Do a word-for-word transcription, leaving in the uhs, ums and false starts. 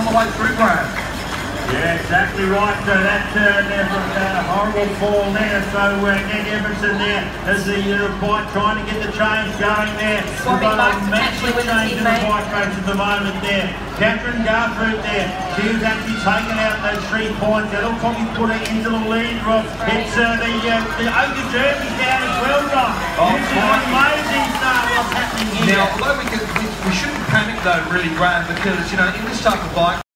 the way through, Graham. Yeah, exactly right. So that uh, there's a uh, horrible fall there. So uh, Ned Everson there as the uh, bike trying to get the change going there. We've got a massive change in the bike race at the moment there. Katrin Garfoot there. She's actually taken out those three points. That'll probably put her into the lead, Rob. It's uh, the uh, the Oka Jersey down as well, Rob. Oh, this is amazing stuff what's happening here. Now, although we, can, we, we shouldn't panic though, really, Graham, because, you know, in this type of bike,